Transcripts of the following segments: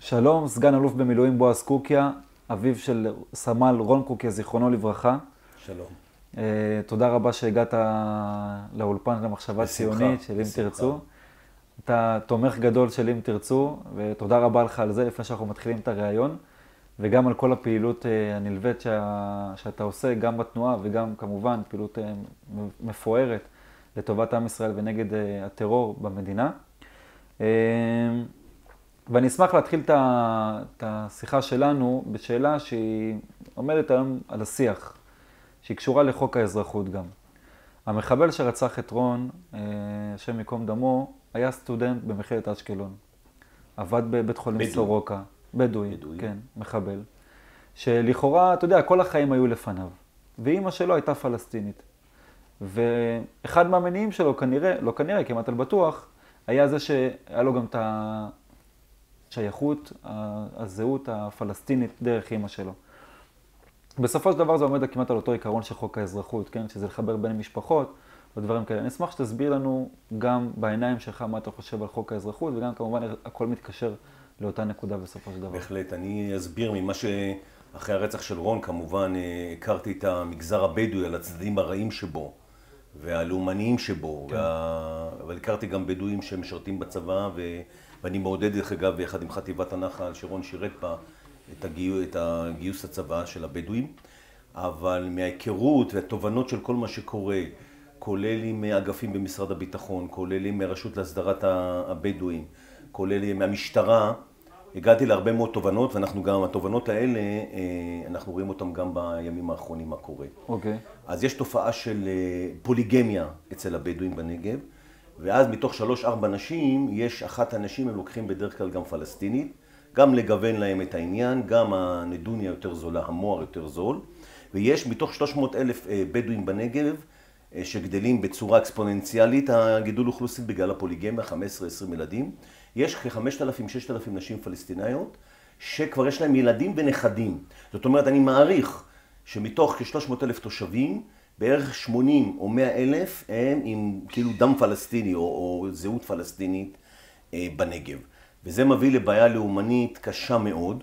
שלום, סגן אלוף במילואים בועז קוקיה, אביו של סמל רון קוקיה, זיכרונו לברכה. שלום. תודה רבה שהגעת לאולפן למחשבה ציונית של אם תרצו. אתה תומך גדול של אם תרצו, ותודה רבה לך על זה לפני שאנחנו מתחילים את הראיון, וגם על כל הפעילות הנלווית שאתה עושה, גם בתנועה וגם כמובן פעילות מפוארת לטובת עם ישראל ונגד הטרור במדינה. ואני אשמח להתחיל את השיחה שלנו בשאלה שהיא עומדת היום על השיח, שהיא קשורה לחוק האזרחות גם. המחבל שרצח את רון, השם ייקום דמו, היה סטודנט במכללת אשקלון. עבד בבית חולים סורוקה. בדואי, כן, מחבל. שלכאורה, אתה יודע, כל החיים היו לפניו. ואימא שלו הייתה פלסטינית. ואחד מהמניעים שלו כנראה, לא כנראה, כמעט על בטוח, היה זה שהיה לו גם את השייכות, הזהות הפלסטינית דרך אימא שלו. בסופו של דבר זה עומד כמעט על אותו עיקרון של חוק האזרחות, כן? שזה לחבר בין משפחות ודברים כאלה. אני אשמח שתסביר לנו גם בעיניים שלך מה אתה חושב על חוק האזרחות, וגם כמובן הכל מתקשר לאותה נקודה בסופו של דבר. בהחלט, אני אסביר ממה שאחרי הרצח של רון, כמובן הכרתי את המגזר הבדואי על הצדדים הרעים שבו, והלאומניים שבו, כן. אבל הכרתי גם בדואים שמשרתים בצבא, ואני מעודד דרך אגב, יחד עם חטיבת הנחל, שרון שירת בה את הגיוס הצבא של הבדואים, אבל מההיכרות והתובנות של כל מה שקורה, כולל עם אגפים במשרד הביטחון, כולל עם רשות להסדרת הבדואים, כולל עם המשטרה, הגעתי להרבה מאוד תובנות, ואנחנו גם, התובנות האלה, אנחנו רואים אותם גם בימים האחרונים מה קורה. אוקיי. אז יש תופעה של פוליגמיה אצל הבדואים בנגב, ואז מתוך 3-4 נשים, יש אחת הנשים, הם לוקחים בדרך כלל גם פלסטינית, גם לגוון להם את העניין, גם הנדוניה יותר זולה, המוהר יותר זול, ויש מתוך 300,000 בדואים בנגב, שגדלים בצורה אקספוננציאלית, הגידול אוכלוסין בגלל הפוליגמיה, 15-20 ילדים, יש כ-5,000-6,000 נשים פלסטיניות, שכבר יש להם ילדים ונכדים. זאת אומרת, אני מעריך שמתוך כ-300,000 תושבים, בערך 80 או 100,000 הם עם כאילו דם פלסטיני או זהות פלסטינית בנגב. וזה מביא לבעיה לאומנית קשה מאוד,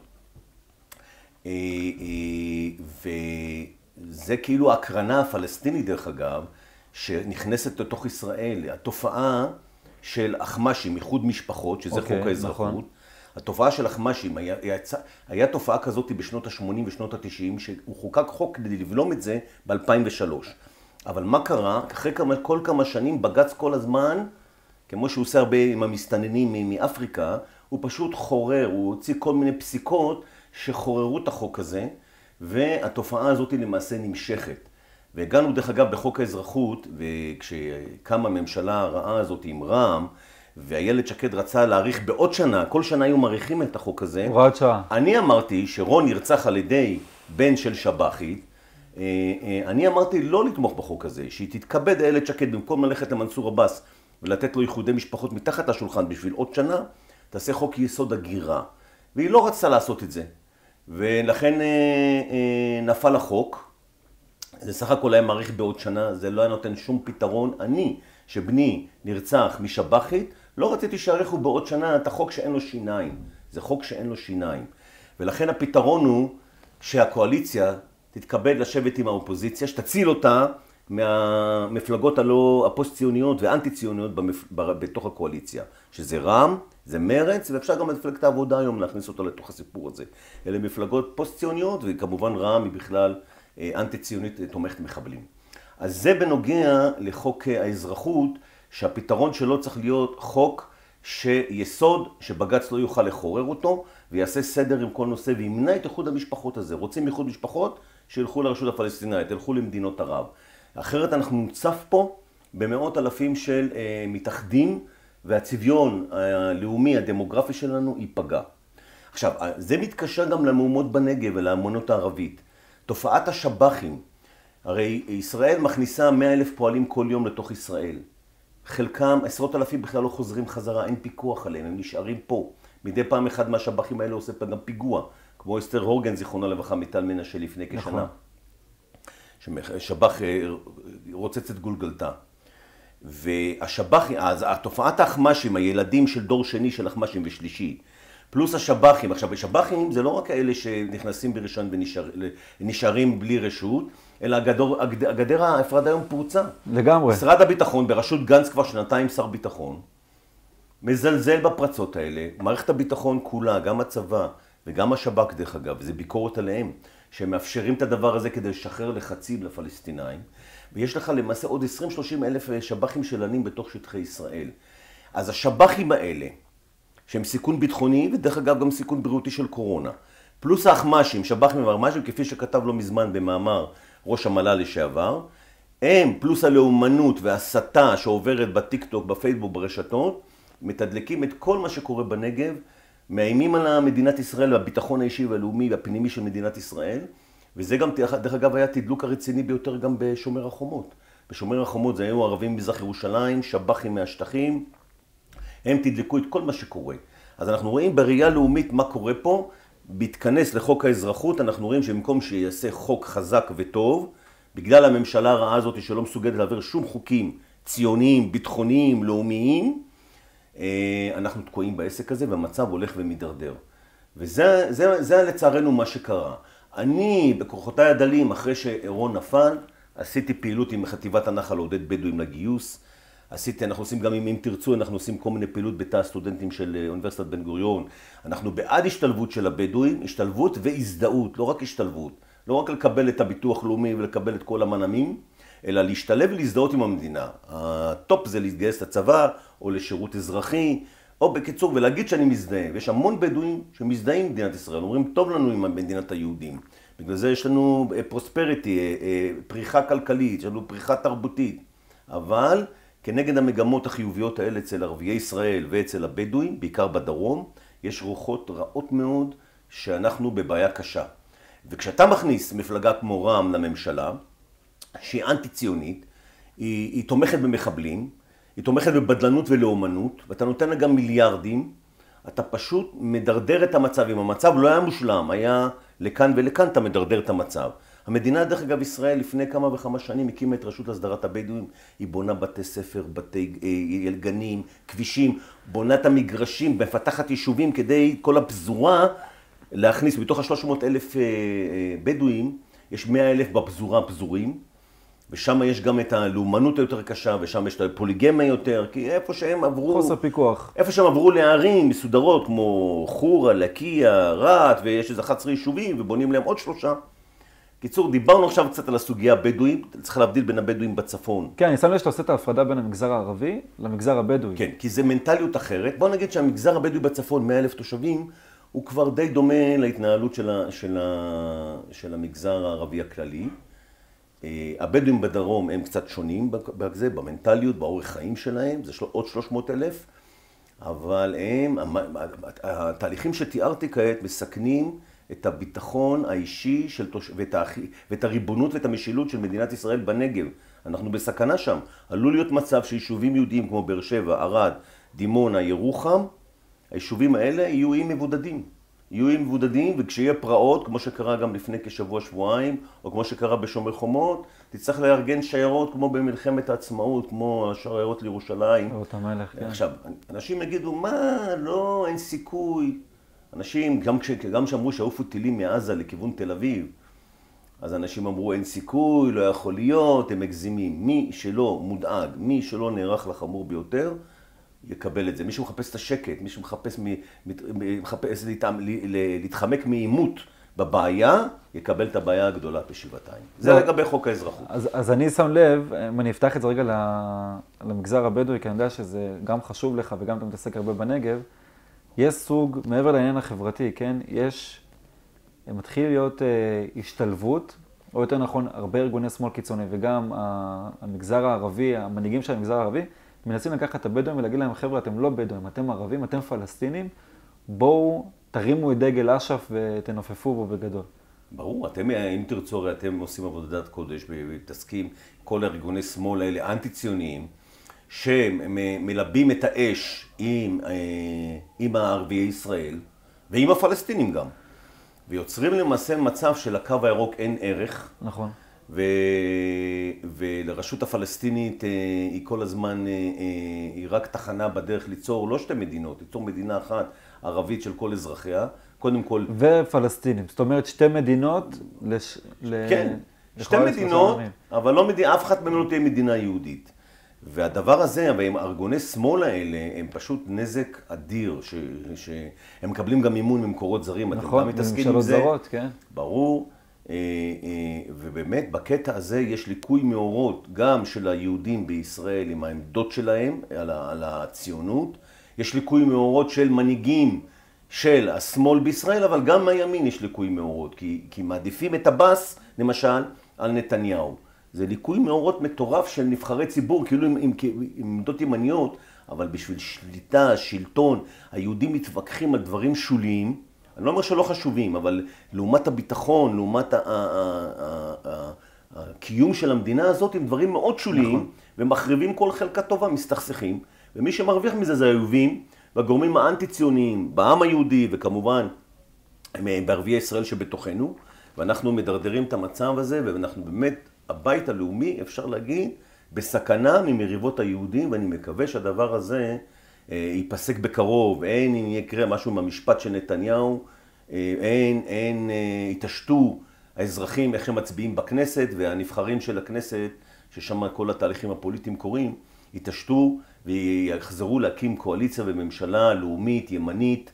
וזה כאילו ההקרנה הפלסטינית דרך אגב, שנכנסת לתוך ישראל, התופעה של אחמ"שים, איחוד משפחות, שזה חוק האזרחות. נכון. התופעה של אחמ"שים, היה תופעה כזאת בשנות ה-80 ושנות ה-90, שהוא חוקק חוק כדי לבלום את זה ב-2003. אבל מה קרה? אחרי כל כמה שנים בג"ץ כל הזמן, כמו שהוא עושה הרבה עם המסתננים מאפריקה, הוא פשוט חורר, הוא הוציא כל מיני פסיקות שחוררו את החוק הזה, והתופעה הזאת למעשה נמשכת. והגענו דרך אגב בחוק האזרחות, וכשקמה הממשלה הרעה הזאת עם רע"מ, ואיילת שקד רצה להאריך בעוד שנה, כל שנה היו מאריכים את החוק הזה. הוראת שעה. אני אמרתי שרון נרצח על ידי בן של שב"חית, אני אמרתי לא לתמוך בחוק הזה, שהיא תתכבד איילת שקד במקום ללכת למנסור עבאס ולתת לו ייחודי משפחות מתחת לשולחן בשביל עוד שנה, תעשה חוק יסוד הגירה. והיא לא רצתה לעשות את זה. ולכן נפל החוק. זה סך הכל היה מעריך בעוד שנה, זה לא היה נותן שום פתרון. אני, שבני נרצח משב"חית, לא רציתי שיעריכו בעוד שנה את החוק שאין לו שיניים. זה חוק שאין לו שיניים. ולכן הפתרון הוא שהקואליציה תתכבד לשבת עם האופוזיציה, שתציל אותה מהמפלגות הפוסט-ציוניות ואנטי-ציוניות בתוך הקואליציה. שזה רע"מ, זה מרץ, ואפשר גם מפלגת העבודה היום להכניס אותה לתוך הסיפור הזה. אלה מפלגות פוסט-ציוניות, וכמובן רע"מ היא בכלל אנטי-ציונית תומכת מחבלים. אז זה בנוגע לחוק האזרחות, שהפתרון שלו צריך להיות חוק שיסוד, שבג"ץ לא יוכל לחורר אותו, ויעשה סדר עם כל נושא, וימנע את איחוד המשפחות הזה. רוצים איחוד משפחות? שילכו לרשות הפלסטינאית, ילכו למדינות ערב. אחרת אנחנו נוצף פה במאות אלפים של מתאחדים, והצביון הלאומי, הדמוגרפי שלנו, ייפגע. עכשיו, זה מתקשר גם למהומות בנגב ולאמנות הערבית. תופעת השב"חים, הרי ישראל מכניסה 100,000 פועלים כל יום לתוך ישראל. חלקם, 10,000 בכלל לא חוזרים חזרה, אין פיקוח עליהם, הם נשארים פה. מדי פעם אחד מהשב"חים האלה עושה פה גם פיגוע, כמו אסתר הורגן, זיכרונה לברכה, מטל מנשה לפני כשנה. שב"ח רוצץ את גולגלתה. והשב"חים, אז התופעת האחמ"שים, הילדים של דור שני של אחמ"שים ושלישי, פלוס השב"חים. עכשיו, השב"חים זה לא רק האלה שנכנסים ברישיון ונשארים בלי רשות, אלא הגדר ההפרדה היום פורצה. לגמרי. משרד הביטחון, בראשות גנץ כבר שנתיים שר ביטחון, מזלזל בפרצות האלה. מערכת הביטחון כולה, גם הצבא וגם השב"כ דרך אגב, זה ביקורת עליהם, שהם מאפשרים את הדבר הזה כדי לשחרר לחצים לפלסטינאים. ויש לך למעשה עוד 20-30 אלף שב"חים שלנים בתוך שטחי ישראל. אז השב"חים האלה, שהם סיכון ביטחוני, ודרך אגב גם סיכון בריאותי של קורונה, פלוס האחמ"שים, שב"חים ואחמ"שים, כפי שכתב לא מזמן במאמר ראש המל"ל לשעבר, הם פלוס הלאומנות והסתה שעוברת בטיקטוק, בפייסבוק, ברשתות, מתדלקים את כל מה שקורה בנגב, מאיימים על מדינת ישראל, הביטחון האישי והלאומי והפנימי של מדינת ישראל, וזה גם, דרך אגב, היה תדלוק הרציני ביותר גם בשומר החומות. בשומר החומות זה היו ערבים ממזרח ירושלים, שב"חים מהשטחים, הם תדלקו את כל מה שקורה. אז אנחנו רואים בראייה לאומית מה קורה פה, בהתכנס לחוק האזרחות, אנחנו רואים שבמקום שיעשה חוק חזק וטוב, בגלל הממשלה הרעה הזאת שלא מסוגלת להעביר שום חוקים ציוניים, ביטחוניים, לאומיים, אנחנו תקועים בעסק הזה והמצב הולך ומדרדר. וזה לצערנו מה שקרה. אני, בכוחותיי הדלים, אחרי שאירון נפל, עשיתי פעילות עם חטיבת הנחל לעודד בדואים לגיוס. אנחנו עושים גם אם תרצו, אנחנו עושים כל מיני פעילות בתא הסטודנטים של אוניברסיטת בן גוריון. אנחנו בעד השתלבות של הבדואים, השתלבות והזדהות, לא רק השתלבות. לא רק לקבל את הביטוח לאומי ולקבל את כל המנעמים, אלא להשתלב ולהזדהות עם המדינה. הטופ זה להתגייס לצבא או לשירות אזרחי, או בקיצור, ולהגיד שאני מזדהה. ויש המון בדואים שמזדהים עם מדינת ישראל, אומרים טוב לנו עם מדינת היהודים. בגלל זה יש לנו פרוספריטי, פריחה כלכלית, יש לנו פריחה תרבותית. אבל כנגד המגמות החיוביות האלה אצל ערביי ישראל ואצל הבדואים, בעיקר בדרום, יש רוחות רעות מאוד שאנחנו בבעיה קשה. וכשאתה מכניס מפלגה כמו רע"מ לממשלה, שהיא אנטי-ציונית, היא תומכת במחבלים, היא תומכת בבדלנות ולאומנות, ואתה נותן לה גם מיליארדים, אתה פשוט מדרדר את המצב. אם המצב לא היה מושלם, היה לכאן ולכאן, אתה מדרדר את המצב. המדינה, דרך אגב, ישראל, לפני כמה וכמה שנים, הקימה את רשות הסדרת הבדואים, היא בונה בתי ספר, בתי גנים, כבישים, בונה את המגרשים, מפתחת יישובים כדי כל הפזורה להכניס. בתוך ה-300,000 בדואים, יש 100,000 בפזורה פזורים, ושם יש גם את הלאומנות היותר קשה, ושם יש את הפוליגמיה יותר, כי איפה שהם עברו... חוסר פיקוח. איפה שהם עברו לערים מסודרות, כמו חורה, לקיה, רהט, ויש איזה 11 יישובים, ובונים להם עוד 3. קיצור, דיברנו עכשיו קצת על הסוגיה הבדואית, צריך להבדיל בין הבדואים בצפון. כן, אני שם לב שאתה עושה את ההפרדה בין המגזר הערבי למגזר הבדואי. כן, כי זה מנטליות אחרת. בוא נגיד שהמגזר הבדואי בצפון, 100,000 תושבים, הוא כבר די דומה להתנהלות של המגזר הערבי הכללי. הבדואים בדרום הם קצת שונים בזה, במנטליות, באורך חיים שלהם, זה עוד 300,000, אבל התהליכים שתיארתי כעת מסכנים את הביטחון האישי ואת הריבונות ואת המשילות של מדינת ישראל בנגב. אנחנו בסכנה שם. עלול להיות מצב שיישובים יהודיים כמו באר שבע, ערד, דימונה, ירוחם, היישובים האלה יהיו איים מבודדים. יהיו איים מבודדים, וכשיהיה פרעות, כמו שקרה גם לפני כשבוע-שבועיים, או כמו שקרה בשומר חומות, תצטרך לארגן שיירות כמו במלחמת העצמאות, כמו השיירות לירושלים. שיירות המלך, כן. עכשיו, אנשים יגידו, מה, לא, אין סיכוי. אנשים, גם שאמרו שעופו טילים מעזה לכיוון תל אביב, אז אנשים אמרו, אין סיכוי, לא יכול להיות, הם מגזימים. מי שלא מודאג, מי שלא נערך לחמור ביותר, יקבל את זה. מי שמחפש את השקט, מי שמחפש להתחמק מעימות בבעיה, יקבל את הבעיה הגדולה בשבעתיים. זה לגבי חוק האזרחות. אז אני שם לב, אם אני אפתח את זה רגע למגזר הבדואי, כי אני יודע שזה גם חשוב לך וגם אתה מתעסק הרבה בנגב, יש סוג, מעבר לעניין החברתי, כן? מתחיל להיות השתלבות, או יותר נכון, הרבה ארגוני שמאל קיצוני, וגם המגזר הערבי, המנהיגים של המגזר הערבי, מנסים לקחת את הבדואים ולהגיד להם, חבר'ה, אתם לא בדואים, אתם ערבים, אתם פלסטינים, בואו תרימו את דגל אש"ף ותנופפו בו בגדול. ברור, אתם, אם תרצו, אתם עושים עבודת קודש ומתעסקים כל ארגוני שמאל האלה, אנטי-ציוניים, שמלבים את האש עם הערביי ישראל, ועם הפלסטינים גם. ויוצרים למעשה מצב של הקו הירוק אין ערך. נכון. ולרשות הפלסטינית היא כל הזמן, היא רק תחנה בדרך ליצור, לא שתי מדינות, ליצור מדינה אחת, ערבית של כל אזרחיה, קודם כל... ופלסטינים, זאת אומרת שתי מדינות כן, שתי מדינות, אבל לא אף אחת מהן לא תהיה מדינה יהודית. והדבר הזה, עם ארגוני שמאל האלה, הם פשוט נזק אדיר, שהם מקבלים גם מימון ממקורות זרים, נכון, אתם גם מתעסקים עם זה. זרות, כן. ברור, ובאמת בקטע הזה יש ליקוי מאורות גם של היהודים בישראל עם העמדות שלהם על הציונות, יש ליקוי מאורות של מנהיגים של השמאל בישראל, אבל גם מהימין יש ליקוי מאורות, כי מעדיפים את הבאס, למשל, על נתניהו. זה ליקוי מאורות מטורף של נבחרי ציבור, כאילו עם עמדות ימניות, אבל בשביל שליטה, שלטון, היהודים מתווכחים על דברים שוליים, אני לא אומר שלא חשובים, אבל לעומת הביטחון, לעומת הקיום של המדינה הזאת, הם דברים מאוד שוליים, נכון. ומחריבים כל חלקה טובה, מסתכסכים, ומי שמרוויח מזה זה היהודים, והגורמים האנטי-ציוניים, בעם היהודי, וכמובן בערביי ישראל שבתוכנו, ואנחנו מדרדרים את המצב הזה, ואנחנו באמת, הבית הלאומי, אפשר להגיד, בסכנה ממריבות היהודים, ואני מקווה שהדבר הזה ייפסק בקרוב, אין אם יקרה משהו מהמשפט של נתניהו, אין יתעשתו האזרחים איך הם מצביעים בכנסת, והנבחרים של הכנסת, ששם כל התהליכים הפוליטיים קורים, יתעשתו ויחזרו להקים קואליציה וממשלה לאומית, ימנית,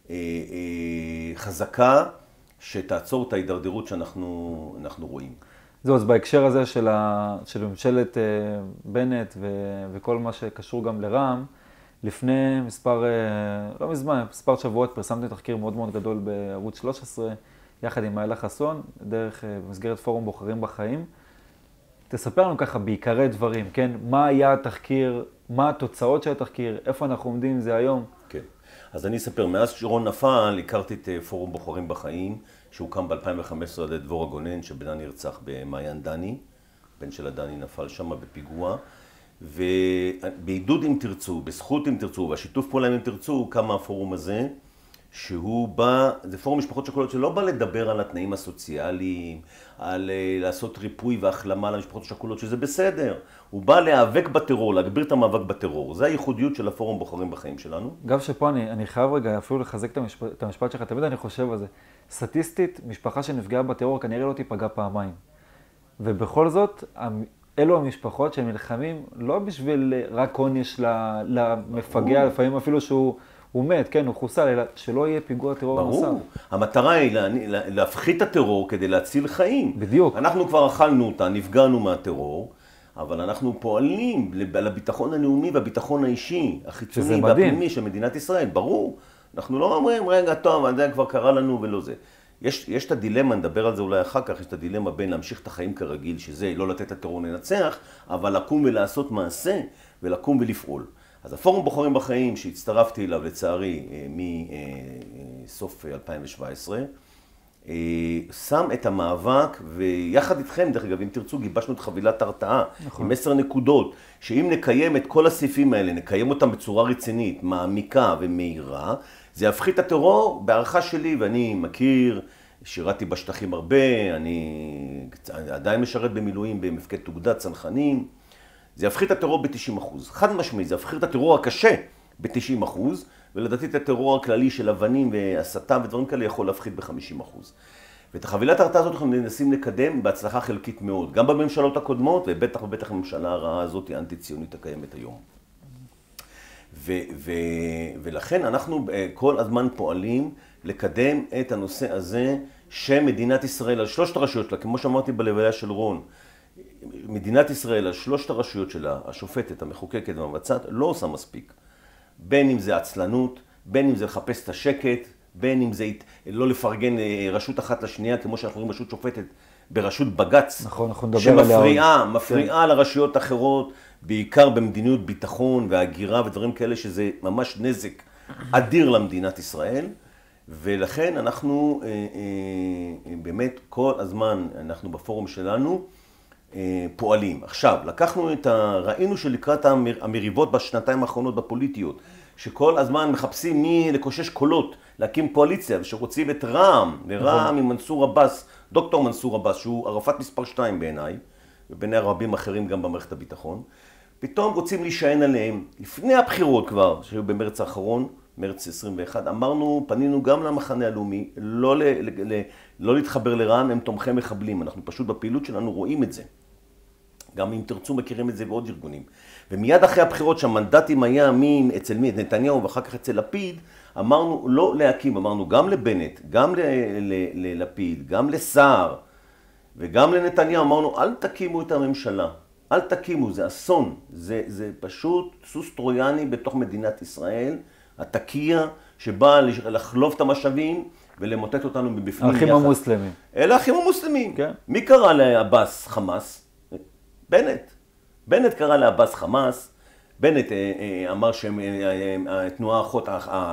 חזקה, שתעצור את ההידרדרות שאנחנו רואים. זהו, אז בהקשר הזה של ממשלת בנט וכל מה שקשור גם לרע"מ, לפני לא מזמן, מספר שבועות פרסמתי תחקיר מאוד מאוד גדול בערוץ 13, יחד עם איילה חסון, במסגרת פורום בוחרים בחיים. תספר לנו ככה בעיקרי דברים, כן? מה היה התחקיר, מה התוצאות של התחקיר, איפה אנחנו עומדים עם זה היום? כן, אז אני אספר, מאז שרון נפל, הכרתי את פורום בוחרים בחיים, שהוקם ב-2015 על ידי דבורה גונן, שבנה נרצח במעיין דני, בן של הדני נפל שם בפיגוע, ובעידוד אם תרצו, בזכות אם תרצו, והשיתוף פעולה אם תרצו, קם הפורום הזה, שהוא בא, זה פורום משפחות שכולות שלא בא לדבר על התנאים הסוציאליים, על לעשות ריפוי והחלמה למשפחות השכולות, שזה בסדר. הוא בא להיאבק בטרור, להגביר את המאבק בטרור. זה הייחודיות של הפורום בוחרים בחיים שלנו. גם שפה אני חייב רגע אפילו לחזק את המשפט שלך, תמיד אני חושב על זה. סטטיסטית, משפחה שנפגעה בטרור כנראה לא תיפגע פעמיים. ובכל זאת, אלו המשפחות שהם נלחמים לא בשביל רק עונש למפגע, לפעמים אפילו שהוא מת, כן, הוא חוסל, אלא שלא יהיה פיגוע טרור נוסף. ברור. המטרה היא להפחית את הטרור כדי להציל חיים. בדיוק. אנחנו כבר אכלנו אותה, נפגענו מהטרור, אבל אנחנו פועלים לביטחון הלאומי והביטחון האישי, החיצוני והפנימי של מדינת ישראל. ברור. אנחנו לא אומרים, רגע, טוב, זה כבר קרה לנו ולא זה. יש את הדילמה, נדבר על זה אולי אחר כך, יש את הדילמה בין להמשיך את החיים כרגיל, שזה לא לתת לטרור לנצח, אבל לקום ולעשות מעשה, ולקום ולפעול. אז הפורום בוחרים בחיים שהצטרפתי אליו לצערי מסוף 2017, שם את המאבק, ויחד איתכם, דרך אגב, אם תרצו, גיבשנו את חבילת הרתעה, נכון. עם 10 נקודות, שאם נקיים את כל הסעיפים האלה, נקיים אותם בצורה רצינית, מעמיקה ומהירה, זה יפחית את הטרור בהערכה שלי, ואני מכיר, שירתי בשטחים הרבה, אני עדיין משרת במילואים במפקד אוגדת צנחנים, זה יפחית את הטרור ב-90%. חד משמעי, זה יפחית את הטרור הקשה ב-90%, ולדעתי את הטרור הכללי של אבנים והסתה ודברים כאלה יכול להפחית ב-50%. ואת החבילת ההרתעה הזאת אנחנו מנסים לקדם בהצלחה חלקית מאוד, גם בממשלות הקודמות, ובטח ובטח הממשלה הרעה הזאת, האנטי-ציונית הקיימת היום. ולכן אנחנו כל הזמן פועלים לקדם את הנושא הזה שמדינת ישראל על 3 הרשויות שלה, כמו שאמרתי בלוויה של רון, מדינת ישראל על 3 הרשויות שלה, השופטת, המחוקקת והמבצעת, לא עושה מספיק. בין אם זה עצלנות, בין אם זה לחפש את השקט, בין אם זה לא לפרגן רשות אחת לשנייה, כמו שאנחנו רואים רשות שופטת ברשות בג"ץ, נכון, אנחנו נדבר עליה. שמפריעה לרשויות אחרות, בעיקר במדיניות ביטחון והגירה ודברים כאלה, שזה ממש נזק אדיר למדינת ישראל, ולכן אנחנו באמת כל הזמן, אנחנו בפורום שלנו, פועלים. עכשיו, ראינו שלקראת המריבות בשנתיים האחרונות בפוליטיות, שכל הזמן מחפשים מי לקושש קולות, להקים קואליציה, ושרוצים את רע"מ, ורע"מ עם מנסור עבאס, דוקטור מנסור עבאס, שהוא ערפאת מספר 2 בעיניי, וביני רבים אחרים גם במערכת הביטחון, פתאום רוצים להישען עליהם, לפני הבחירות כבר, שהיו במרץ האחרון, מרץ 21, אמרנו, פנינו גם למחנה הלאומי, לא להתחבר לרע"מ, הם תומכי מחבלים. אנחנו פשוט בפעילות שלנו רואים את זה. גם אם תרצו מכירים את זה בעוד ארגונים. ומיד אחרי הבחירות שהמנדטים היה אצל מי? את נתניהו ואחר כך אצל לפיד, אמרנו לא להקים, אמרנו גם לבנט, גם ללפיד, גם לסער וגם לנתניהו, אמרנו אל תקימו את הממשלה, אל תקימו, זה אסון, זה פשוט סוס טרויאני בתוך מדינת ישראל, התקיע שבא לחלוב את המשאבים ולמוטט אותנו מבפנים. האחים המוסלמים. אלה האחים המוסלמים. כן. מי קרא לעבאס חמאס? בנט. בנט קרא לעבאס חמאס, בנט אמר שהתנועה האחות,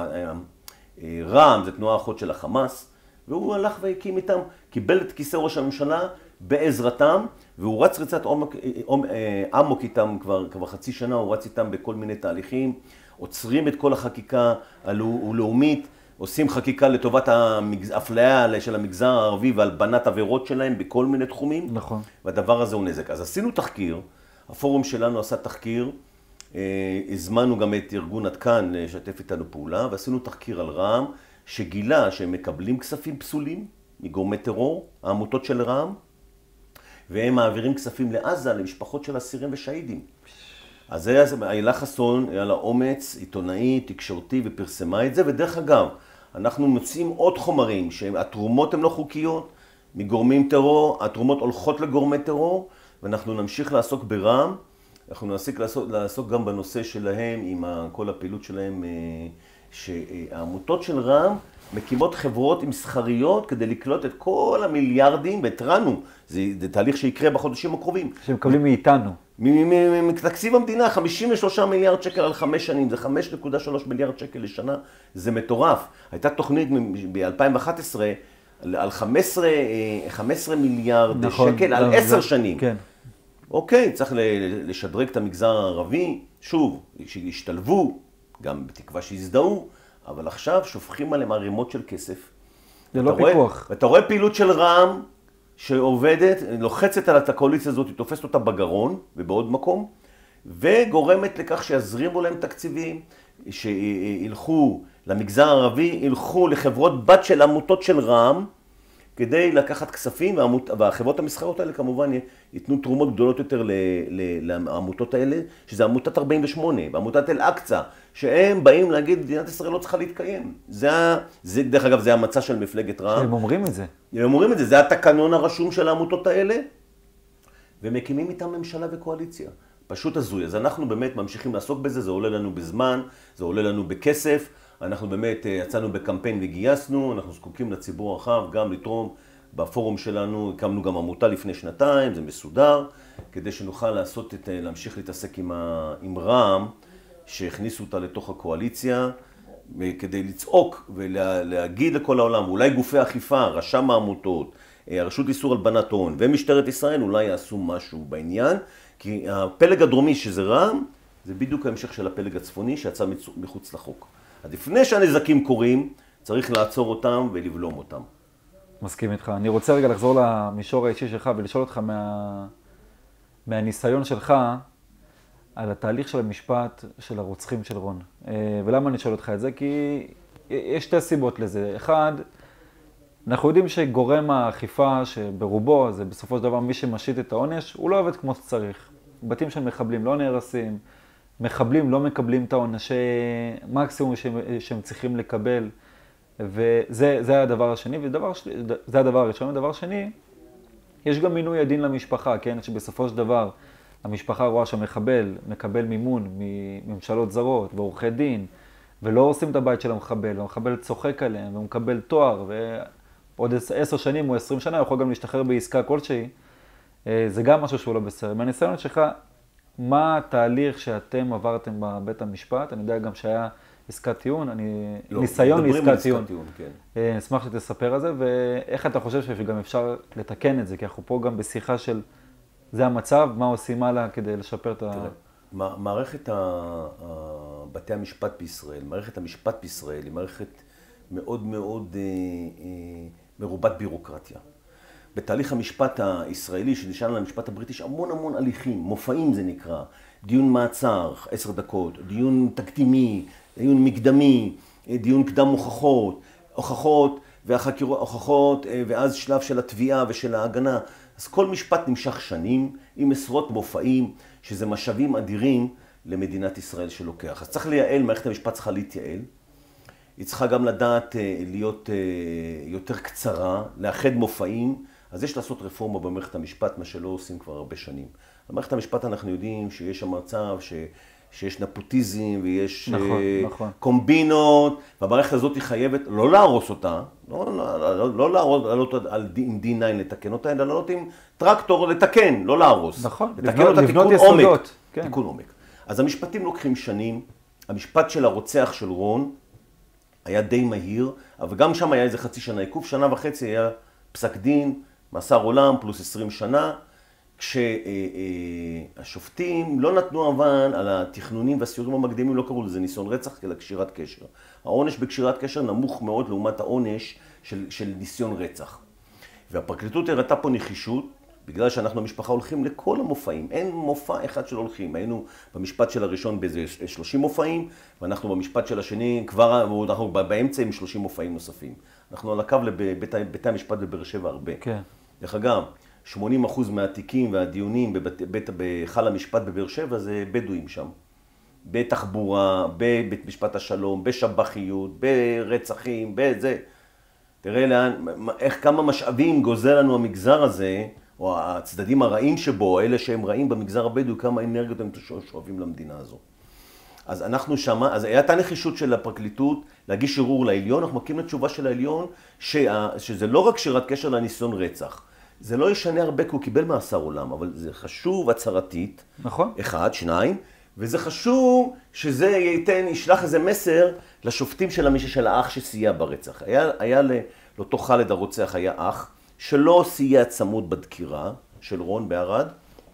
רע"מ זה תנועה האחות של החמאס, והוא הלך והקים איתם, קיבל את כיסא ראש הממשלה בעזרתם, והוא רץ רצת עמוק איתם כבר חצי שנה, הוא רץ איתם בכל מיני תהליכים, עוצרים את כל החקיקה הלאומית, עושים חקיקה לטובת האפליה של המגזר הערבי והלבנת עבירות שלהם בכל מיני תחומים. נכון. והדבר הזה הוא נזק. אז עשינו תחקיר, הפורום שלנו עשה תחקיר, הזמנו גם את ארגון עד כאן לשתף איתנו פעולה, ועשינו תחקיר על רע"מ, שגילה שהם מקבלים כספים פסולים מגורמי טרור, העמותות של רע"מ, והם מעבירים כספים לעזה, למשפחות של אסירים ושהידים. אז איילה חסון, היה לה אומץ עיתונאי, תקשורתי, ופרסמה את זה, ודרך אגב, אנחנו מוצאים עוד חומרים, שהתרומות הן לא חוקיות, מגורמים טרור, התרומות הולכות לגורמי טרור, ואנחנו נמשיך לעסוק ברע"מ, אנחנו נמשיך לעסוק גם בנושא שלהם, עם כל הפעילות שלהם, שהעמותות של רע"מ מקימות חברות מסחריות כדי לקלוט את כל המיליארדים, והתרענו, זה תהליך שיקרה בחודשים הקרובים. שמקבלים מאיתנו. מתקציב המדינה, 53 מיליארד שקל על 5 שנים, זה 5.3 מיליארד שקל לשנה, זה מטורף. הייתה תוכנית ב-2011 על 15 מיליארד נכון, שקל על 10 שנים. כן. אוקיי, צריך לשדרג את המגזר הערבי, שוב, שישתלבו, גם בתקווה שיזדהו, אבל עכשיו שופכים עליהם ערימות של כסף. זה לא פיקוח. ואתה רואה פעילות של רע"מ שעובדת, לוחצת על הקואליציה הזאת, היא תופסת אותה בגרון ובעוד מקום, וגורמת לכך שיזרימו להם תקציבים, שילכו למגזר הערבי, ילכו לחברות בת של עמותות של רע"מ, כדי לקחת כספים, והחברות המסחריות האלה כמובן ייתנו תרומות גדולות יותר לעמותות האלה, שזה עמותת 48, ועמותת אל-אקצא, שהם באים להגיד, מדינת ישראל לא צריכה להתקיים. דרך אגב, זה המצע של מפלגת רע"מ. הם אומרים את זה. הם אומרים את זה, זה התקנון הרשום של העמותות האלה, ומקימים איתם ממשלה וקואליציה. פשוט הזוי. אז אנחנו באמת ממשיכים לעסוק בזה, זה עולה לנו בזמן, זה עולה לנו בכסף, אנחנו באמת יצאנו בקמפיין וגייסנו, אנחנו זקוקים לציבור הרחב, גם לתרום בפורום שלנו, הקמנו גם עמותה לפני 2 זה מסודר, כדי שנוכל להמשיך להתעסק עם רע"מ, שהכניסו אותה לתוך הקואליציה, כדי לצעוק ולהגיד לכל העולם, אולי גופי אכיפה, רשם העמותות, הרשות איסור הלבנת הון ומשטרת ישראל אולי יעשו משהו בעניין, כי הפלג הדרומי שזה רע"מ, זה בדיוק ההמשך של הפלג הצפוני שיצא מחוץ לחוק. אז לפני שהנזקים קורים, צריך לעצור אותם ולבלום אותם. מסכים איתך. אני רוצה רגע לחזור למישור האישי שלך ולשאול אותך מהניסיון שלך על התהליך של המשפט של הרוצחים של רון. ולמה אני שואל אותך את זה? כי יש 2 סיבות לזה. אחד, אנחנו יודעים שגורם האכיפה שברובו, זה בסופו של דבר מי שמשית את העונש, הוא לא עובד כמו שצריך. בתים של מחבלים לא נהרסים, מחבלים לא מקבלים את העונשי מקסימום שהם צריכים לקבל, וזה הדבר השני, זה הדבר הראשון. ודבר שני, יש גם מינוי הדין למשפחה, כן? שבסופו של דבר המשפחה רואה שהמחבל מקבל מימון מממשלות זרות ועורכי דין, ולא עושים את הבית של המחבל, והמחבל צוחק עליהם, והוא מקבל תואר, ועוד 10 שנים או 20 שנה הוא יכול גם להשתחרר בעסקה כלשהי, זה גם משהו שהוא לא בסדר. מהניסיון שלך, מה התהליך שאתם עברתם בבית המשפט? אני יודע גם שהיה עסקת טיעון, ניסיון לעסקת טיעון. כן. אשמח שתספר על זה, ואיך אתה חושב שגם אפשר לתקן את זה? כי אנחנו פה גם בשיחה של זה המצב, מה עושים הלאה כדי לשפר את ה... תראה, מערכת בתי המשפט בישראל, מערכת המשפט בישראל היא מערכת מאוד מאוד מרובת בירוקרטיה. בתהליך המשפט הישראלי שנשען על המשפט הבריטי יש המון הליכים, מופעים זה נקרא, דיון מעצר 10 דקות, דיון תקדימי, דיון מקדמי, דיון קדם הוכחות הוכחות, ואז שלב של התביעה ושל ההגנה. אז כל משפט נמשך שנים, עם עשרות מופעים, שזה משאבים אדירים למדינת ישראל שלוקח. אז צריך לייעל, מערכת המשפט צריכה להתייעל. היא צריכה גם לדעת להיות יותר קצרה, לאחד מופעים. אז יש לעשות רפורמה במערכת המשפט, מה שלא עושים כבר הרבה שנים. במערכת המשפט אנחנו יודעים שיש שם מצב שיש נפוטיזם ויש נכון. קומבינות, והמערכת הזאת היא חייבת לא להרוס אותה, לא לעלות עם D9 לתקן אותה, אלא לעלות עם טרקטור לתקן, לא להרוס. נכון, לתקן אותה לבנות תיקון עומק. יסודות. כן. תיקון עומק. אז המשפטים לוקחים שנים, המשפט של הרוצח של רון היה די מהיר, אבל גם שם היה איזה חצי שנה עיכוב, שנה וחצי היה פסק דין, מאסר עולם פלוס 20 שנה, כשהשופטים לא נתנו אבל על התכנונים והסיורים המקדימים, לא קראו לזה ניסיון רצח, אלא קשירת קשר. העונש בקשירת קשר נמוך מאוד לעומת העונש של ניסיון רצח. והפרקליטות הראתה פה נחישות, בגלל שאנחנו המשפחה הולכים לכל המופעים, אין מופע אחד שלא הולכים. היינו במשפט של הראשון באיזה 30 מופעים, ואנחנו במשפט של השני כבר, אנחנו באמצע עם 30 מופעים נוספים. אנחנו על הקו לבתי המשפט בבאר שבע הרבה. כן. דרך אגב, 80% מהתיקים והדיונים בהיכל המשפט בבאר שבע זה בדואים שם. בתחבורה, בבית משפט השלום, בשבחיות, ברצחים, בזה. תראה לאן, כמה משאבים גוזל לנו המגזר הזה, או הצדדים הרעים שבו, אלה שהם רעים במגזר הבדואי, כמה אנרגיות הם שואבים למדינה הזו. אז אנחנו שמה, אז הייתה נחישות של הפרקליטות להגיש ערעור לעליון, אנחנו מקים לתשובה של העליון, שזה לא רק קשירת קשר לניסיון רצח. זה לא ישנה הרבה כי הוא קיבל מאסר עולם, אבל זה חשוב הצהרתית. נכון. אחד, שניים, וזה חשוב שזה ישלח איזה מסר לשופטים של האח שסייע ברצח. היה לאותו חאלד הרוצח היה אח, שלא סייע צמוד בדקירה של רון בערד,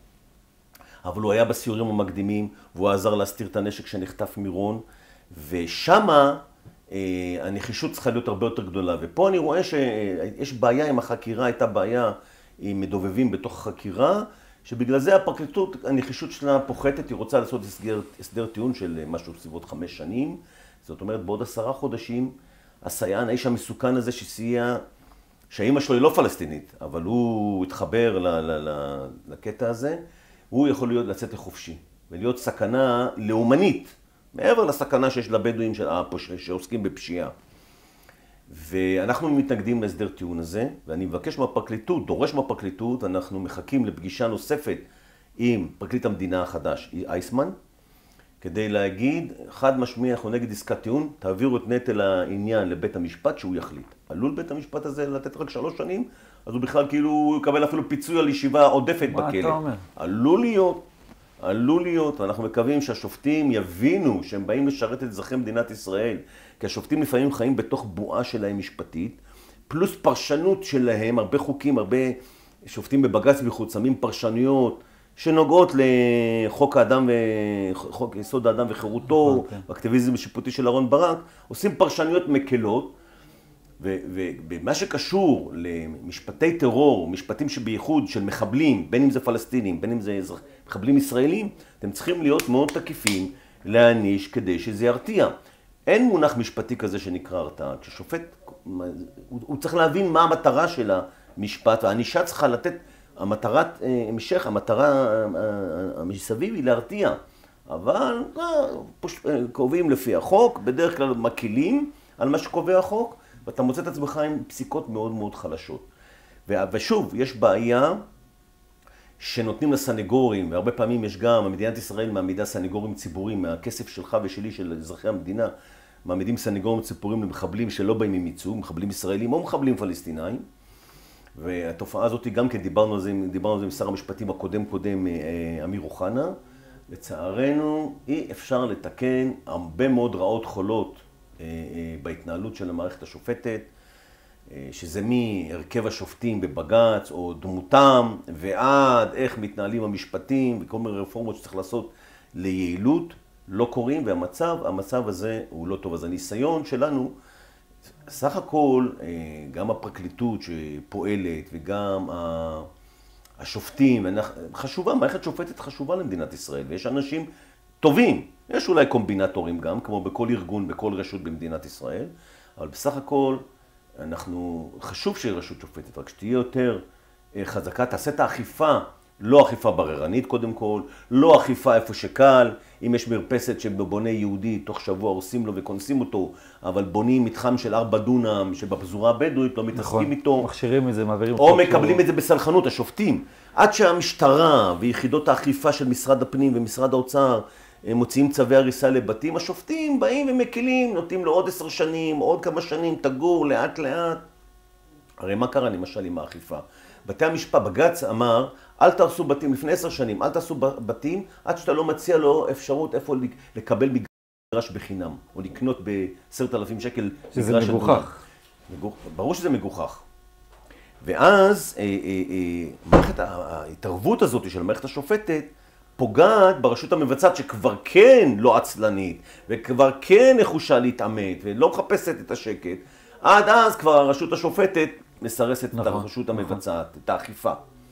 אבל הוא היה בסיורים המקדימים, והוא עזר להסתיר את הנשק שנחטף מרון, ושמה הנחישות צריכה להיות הרבה יותר גדולה. ופה אני רואה שיש בעיה עם החקירה, הייתה בעיה עם מדובבים בתוך החקירה, שבגלל זה הפרקליטות, הנחישות שלה פוחתת, היא רוצה לעשות הסדר טיעון של משהו סביבות 5 שנים. זאת אומרת, בעוד 10 חודשים, הסייען, האיש המסוכן הזה שסייע, שהאימא שלו היא לא פלסטינית, אבל הוא התחבר לקטע הזה, הוא יכול לצאת לחופשי, ולהיות סכנה לאומנית, מעבר לסכנה שיש לבדואים שעוסקים בפשיעה. ואנחנו מתנגדים להסדר טיעון הזה, ואני מבקש מהפרקליטות, דורש מהפרקליטות, אנחנו מחכים לפגישה נוספת עם פרקליט המדינה החדש, אייסמן, כדי להגיד, חד משמעי, אנחנו נגד עסקת טיעון, תעבירו את נטל העניין לבית המשפט שהוא יחליט. עלול בית המשפט הזה לתת רק 3 שנים, אז הוא בכלל כאילו יקבל אפילו פיצוי על ישיבה עודפת בכלא. מה אתה אומר? עלול להיות, ואנחנו מקווים שהשופטים יבינו שהם באים לשרת את אזרחי מדינת ישראל, כי השופטים לפעמים חיים בתוך בועה שלהם משפטית, פלוס פרשנות שלהם, הרבה חוקים, הרבה שופטים בבג"ץ בחוץ, שמים פרשנויות שנוגעות לחוק האדם חוק יסוד האדם וחירותו, האקטיביזם השיפוטי של אהרן ברק, עושים פרשנויות מקלות, ומה שקשור למשפטי טרור, משפטים שבייחוד של מחבלים, בין אם זה פלסטינים, בין אם זה מחבלים ישראלים, אתם צריכים להיות מאוד תקיפים להעניש כדי שזה ירתיע. אין מונח משפטי כזה שנקרא הרתעה. כששופט, הוא צריך להבין מה המטרה של המשפט, והענישה צריכה לתת, המטרת המשך, המטרה מסביב היא להרתיע. אבל קובעים לפי החוק, בדרך כלל מקילים על מה שקובע החוק, ואתה מוצא את עצמך עם פסיקות מאוד מאוד חלשות. ושוב, יש בעיה שנותנים לסנגורים, והרבה פעמים יש גם, מדינת ישראל מעמידה סנגורים ציבוריים, מהכסף שלך ושלי, של אזרחי המדינה, מעמידים סנגורים ציבוריים למחבלים שלא באים עם ייצוג, מחבלים ישראלים או מחבלים פלסטינאים. והתופעה הזאת גם כן, דיברנו על זה עם שר המשפטים הקודם, אמיר אוחנה. לצערנו, אי אפשר לתקן הרבה מאוד רעות חולות בהתנהלות של המערכת השופטת, שזה מהרכב השופטים בבג"ץ או דמותם ועד איך מתנהלים המשפטים וכל מיני רפורמות שצריך לעשות ליעילות, לא קורים, והמצב הזה הוא לא טוב. אז הניסיון שלנו, סך הכל, גם הפרקליטות שפועלת וגם השופטים, חשובה, מערכת שופטת חשובה למדינת ישראל, ויש אנשים טובים. יש אולי קומבינטורים גם, כמו בכל ארגון, בכל רשות במדינת ישראל, אבל בסך הכל חשוב שיהיה רשות שופטת, רק שתהיה יותר חזקה, תעשה את האכיפה, לא אכיפה בררנית קודם כל, לא אכיפה איפה שקל, אם יש מרפסת שבבונה יהודי, תוך שבוע עושים לו וכונסים אותו, אבל בונים מתחם של 4 דונם שבפזורה הבדואית, לא מתעסקים איתו. מכשירים את זה, מעבירים או מקבלים את זה בסלחנות, השופטים. עד שהמשטרה ויחידות האכיפה של משרד הפנים ומשרד האוצר מוציאים צווי הריסה לבתים, השופטים באים ומקילים, נותנים לו עוד 10 שנים, עוד כמה שנים, תגור לאט לאט. הרי מה קרה למשל עם האכיפה? בתי המשפט, בג"ץ אמר, אל תהרסו בתים, לפני 10 שנים, אל תהרסו בתים, עד שאתה לא מציע לו אפשרות איפה לקבל מגרש בחינם, או לקנות ב10,000 שקל שזה מגוחך. ברור שזה מגוחך. ואז מערכת ההתערבות הזאת של המערכת השופטת פוגעת ברשות המבצעת שכבר כן לא עצלנית, וכבר כן נחושה להתעמת, ולא מחפשת את השקט. עד אז כבר הרשות השופטת מסרסת את הרשות המבצעת, את האכיפה.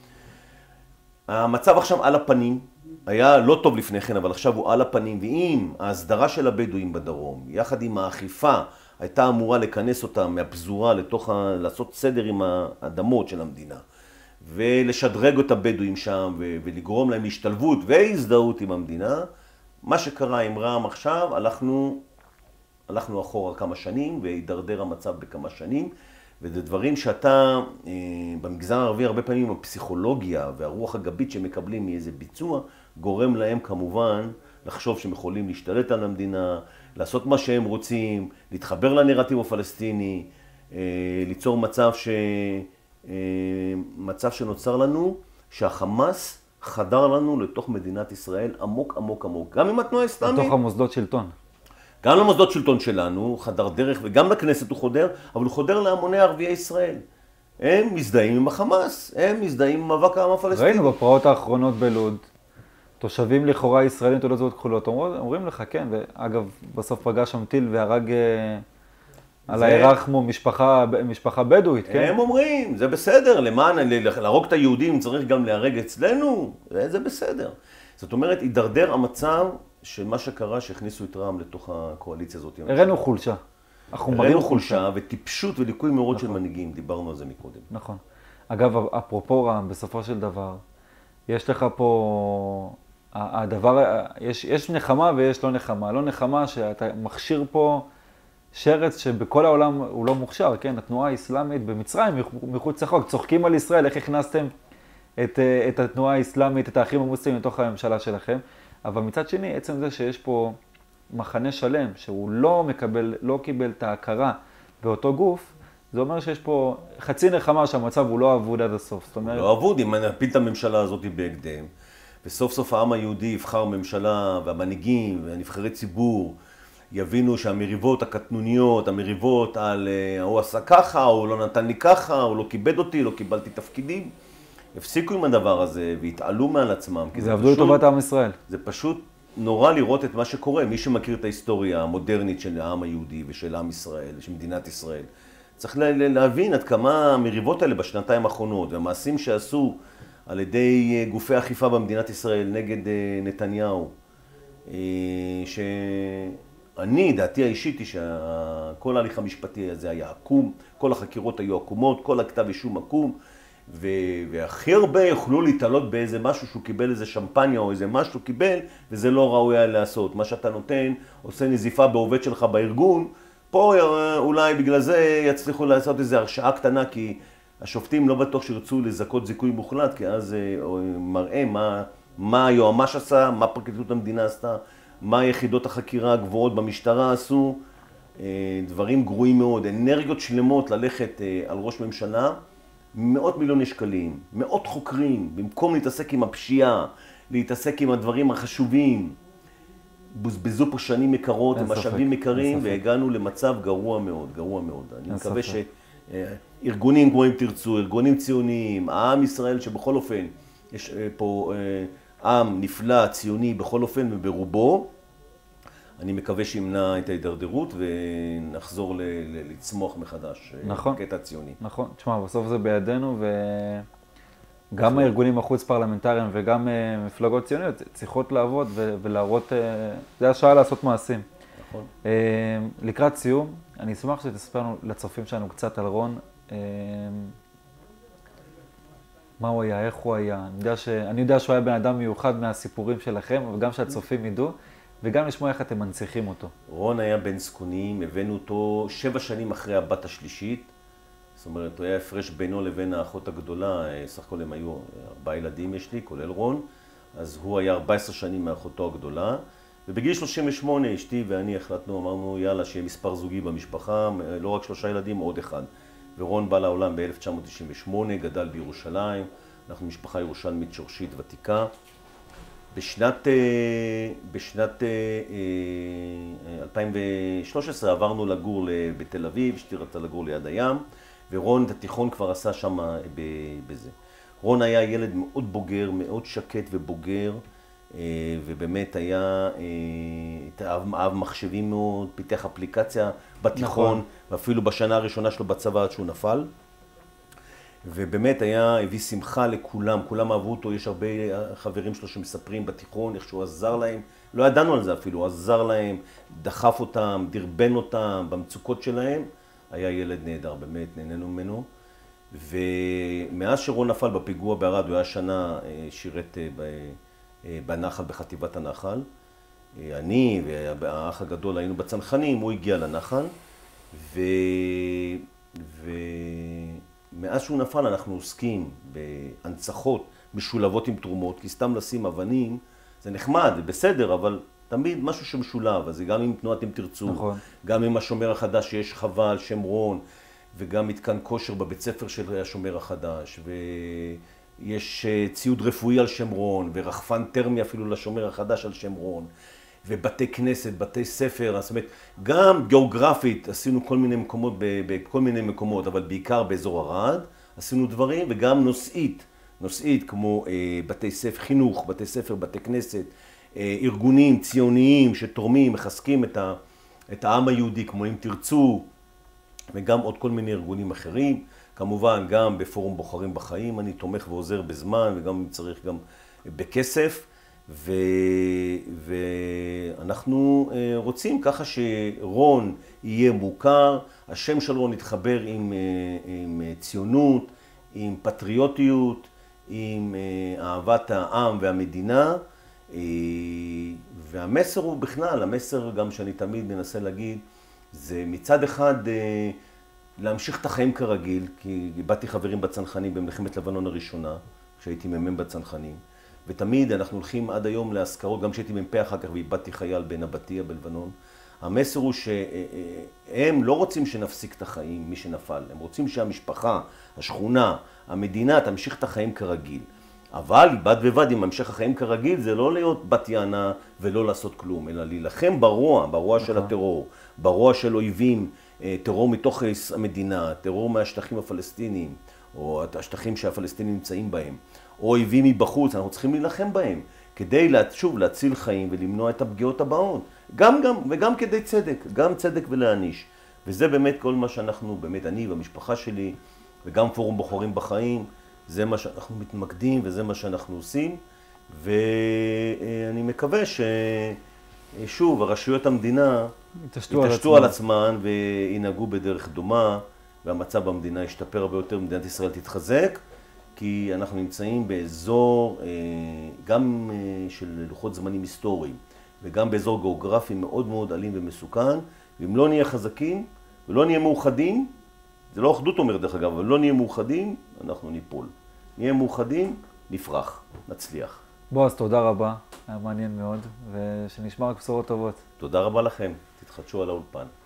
המצב עכשיו על הפנים, היה לא טוב לפני כן, אבל עכשיו הוא על הפנים, ואם ההסדרה של הבדואים בדרום, יחד עם האכיפה, הייתה אמורה לכנס אותה מהפזורה לעשות סדר עם האדמות של המדינה, ולשדרג את הבדואים שם, ולגרום להם להשתלבות והזדהות עם המדינה. מה שקרה עם רע"מ עכשיו, הלכנו אחורה כמה שנים, והידרדר המצב בכמה שנים, וזה דברים שאתה, במגזר הערבי הרבה פעמים הפסיכולוגיה והרוח הגבית שמקבלים מאיזה ביצוע, גורם להם כמובן לחשוב שהם יכולים להשתלט על המדינה, לעשות מה שהם רוצים, להתחבר לנרטיב הפלסטיני, ליצור מצב שנוצר לנו, שהחמאס חדר לנו לתוך מדינת ישראל עמוק עמוק עמוק, גם עם התנועה האסלאמית. לתוך המוסדות שלטון. גם למוסדות שלטון שלנו, חדר דרך, וגם לכנסת הוא חודר, אבל הוא חודר להמוני ערביי ישראל. הם מזדהים עם החמאס, הם מזדהים עם מאבק העם הפלסטיני. ראינו בפרעות האחרונות בלוד, תושבים לכאורה ישראלים תעודות זהות כחולות, אומרים לך כן, ואגב בסוף פגש שם טיל והרג על הירח כמו משפחה בדואית, כן? הם אומרים, זה בסדר, להרוג את היהודים צריך גם להרג אצלנו, זה בסדר. זאת אומרת, הידרדר המצב של מה שקרה שהכניסו את רע"מ לתוך הקואליציה הזאת. הראינו חולשה. הראינו חולשה וטיפשות וליקוי מאורות של מנהיגים, דיברנו על זה מקודם. נכון. אגב, אפרופו רע"מ, בסופו של דבר, יש לך פה, יש נחמה ויש לא נחמה. לא נחמה שאתה מכשיר פה שרץ שבכל העולם הוא לא מוכשר, כן? התנועה האסלאמית במצרים, מחוץ לחוק, צוחקים על ישראל, איך הכנסתם את התנועה האסלאמית, את האחים המוסלמים לתוך הממשלה שלכם. אבל מצד שני, עצם זה שיש פה מחנה שלם, שהוא לא קיבל את ההכרה באותו גוף, זה אומר שיש פה חצי נחמה שהמצב הוא לא אבוד עד הסוף. זאת אומרת... לא אבוד, אם נפיל את הממשלה הזאת בהקדם, וסוף סוף העם היהודי יבחר ממשלה, והמנהיגים והנבחרי ציבור יבינו שהמריבות הקטנוניות, המריבות על הוא עשה ככה, הוא לא נתן לי ככה, הוא לא כיבד אותי, לא קיבלתי תפקידים, הפסיקו עם הדבר הזה והתעלו מעל עצמם. זה עבדו לטובת עם ישראל. זה פשוט נורא לראות את מה שקורה. מי שמכיר את ההיסטוריה המודרנית של העם היהודי ושל עם ישראל, של מדינת ישראל, צריך להבין עד כמה המריבות האלה בשנתיים האחרונות, והמעשים שעשו על ידי גופי אכיפה במדינת ישראל נגד נתניהו, שאני, דעתי האישית היא שכל ההליך המשפטי הזה היה עקום, כל החקירות היו עקומות, כל הכתב אישום עקום, והכי הרבה יוכלו להתעלות באיזה משהו שהוא קיבל איזה שמפניה או איזה משהו שהוא קיבל, וזה לא ראוי היה לעשות. מה שאתה נותן, עושה נזיפה בעובד שלך בארגון, פה אולי בגלל זה יצליחו לעשות איזו הרשעה קטנה, כי השופטים לא בטוח שירצו לזכות זיכוי מוחלט, כי אז מראה מה היועמ"ש עשה, מה פרקליטות המדינה עשתה, מה יחידות החקירה הגבוהות במשטרה עשו, דברים גרועים מאוד, אנרגיות שלמות ללכת על ראש ממשלה, 100 מיליוני שקלים, 100 חוקרים, במקום להתעסק עם הפשיעה, להתעסק עם הדברים החשובים, בוזבזו פה שנים יקרות, משאבים יקרים, והגענו למצב גרוע מאוד, גרוע מאוד. אני מקווה שארגונים כמו אם תרצו, ארגונים ציוניים, העם ישראל שבכל אופן, יש פה עם נפלא, ציוני בכל אופן וברובו, אני מקווה שימנע את ההידרדרות ונחזור לצמוח מחדש. נכון. קטע ציוני. נכון. תשמע, בסוף זה בידינו גם הארגונים החוץ פרלמנטריים וגם מפלגות ציוניות צריכות לעבוד ולהראות, זה השעה לעשות מעשים. נכון. לקראת סיום, אני אשמח שתספר לצופים שלנו קצת על רון. מה הוא היה, איך הוא היה. אני יודע שהוא היה בן אדם מיוחד מהסיפורים שלכם, אבל גם שהצופים ידעו, וגם לשמוע איך אתם מנציחים אותו. רון היה בן זקונים, הבאנו אותו 7 שנים אחרי הבת השלישית. זאת אומרת, הוא היה הפרש בינו לבין האחות הגדולה, סך הכל הם היו 4 ילדים יש לי, כולל רון. אז הוא היה 14 שנים מאחותו הגדולה. ובגיל 38 אשתי ואני החלטנו, אמרנו יאללה שיהיה מספר זוגי במשפחה, לא רק 3 ילדים, עוד אחד. ורון בא לעולם ב-1998, גדל בירושלים, אנחנו משפחה ירושלמית שורשית ותיקה. בשנת 2013 עברנו לגור בתל אביב, אשתי רצתה לגור ליד הים, ורון את התיכון כבר עשה שם בזה. רון היה ילד מאוד בוגר, מאוד שקט ובוגר, ובאמת היה, אהב מחשבים מאוד, פיתח אפליקציה בתיכון, נכון. ואפילו בשנה הראשונה שלו בצבא עד שהוא נפל. ובאמת הביא שמחה לכולם, כולם אהבו אותו, יש הרבה חברים שלו שמספרים בתיכון איך שהוא עזר להם, לא ידענו על זה אפילו, הוא עזר להם, דחף אותם, דרבן אותם במצוקות שלהם, היה ילד נהדר, באמת נהנינו ממנו. ומאז שרון נפל בפיגוע בערד, הוא היה שנה שירת בנחל, בחטיבת הנחל. אני והאח הגדול היינו בצנחנים, הוא הגיע לנחל, מאז שהוא נפל אנחנו עוסקים בהנצחות משולבות עם תרומות, כי סתם לשים אבנים זה נחמד, זה בסדר, אבל תמיד משהו שמשולב, אז זה גם עם תנועת אם תרצו, נכון. גם עם השומר החדש שיש חווה על שם רון, וגם מתקן כושר בבית ספר של השומר החדש, ויש ציוד רפואי על שם רון, ורחפן טרמי אפילו לשומר החדש על שם רון, ובתי כנסת, בתי ספר, זאת אומרת, גם גיאוגרפית עשינו כל מיני מקומות, בכל מיני מקומות, אבל בעיקר באזור ערד, עשינו דברים, וגם נושאית כמו בתי ספר, חינוך, בתי ספר, בתי כנסת, ארגונים ציוניים שתורמים, מחזקים את העם היהודי, כמו אם תרצו, וגם עוד כל מיני ארגונים אחרים. כמובן, גם בפורום בוחרים בחיים, אני תומך ועוזר בזמן, וגם אם צריך גם בכסף. ואנחנו רוצים ככה שרון יהיה מוכר, השם של רון יתחבר עם ציונות, עם פטריוטיות, עם אהבת העם והמדינה, והמסר הוא בכלל, המסר גם שאני תמיד מנסה להגיד, זה מצד אחד להמשיך את החיים כרגיל, כי איבדתי חברים בצנחנים במלחמת לבנון הראשונה, כשהייתי מ"מ בצנחנים. ותמיד אנחנו הולכים עד היום להזכרות, גם כשהייתי מ"פ אחר כך ואיבדתי חייל בנבטיה בלבנון. המסר הוא שהם לא רוצים שנפסיק את החיים, מי שנפל. הם רוצים שהמשפחה, השכונה, המדינה תמשיך את החיים כרגיל. אבל בד בבד עם המשך החיים כרגיל זה לא להיות בת יענה ולא לעשות כלום, אלא להילחם ברוע של הטרור, ברוע של אויבים, טרור מתוך המדינה, טרור מהשטחים הפלסטיניים, או השטחים שהפלסטינים נמצאים בהם. או אויבים מבחוץ, אנחנו צריכים להילחם בהם, כדי שוב להציל חיים ולמנוע את הפגיעות הבאות. וגם כדי צדק, גם צדק ולהעניש. וזה באמת כל מה שאנחנו, באמת אני והמשפחה שלי, וגם פורום בוחרים בחיים, זה מה שאנחנו מתמקדים וזה מה שאנחנו עושים. ואני מקווה ששוב, הרשויות המדינה יתעשתו על עצמן וינהגו בדרך דומה, והמצב במדינה ישתפר הרבה יותר, מדינת ישראל תתחזק. כי אנחנו נמצאים באזור גם של לוחות זמנים היסטוריים וגם באזור גיאוגרפי מאוד מאוד אלים ומסוכן, ואם לא נהיה חזקים ולא נהיה מאוחדים, זה לא אחדות אומר דרך אגב, אבל לא נהיה מאוחדים, אנחנו ניפול. נהיה מאוחדים, נפרח, נצליח. בועז, תודה רבה, היה מעניין מאוד, ושנשמע רק בשורות טובות. תודה רבה לכם, תתחדשו על האולפן.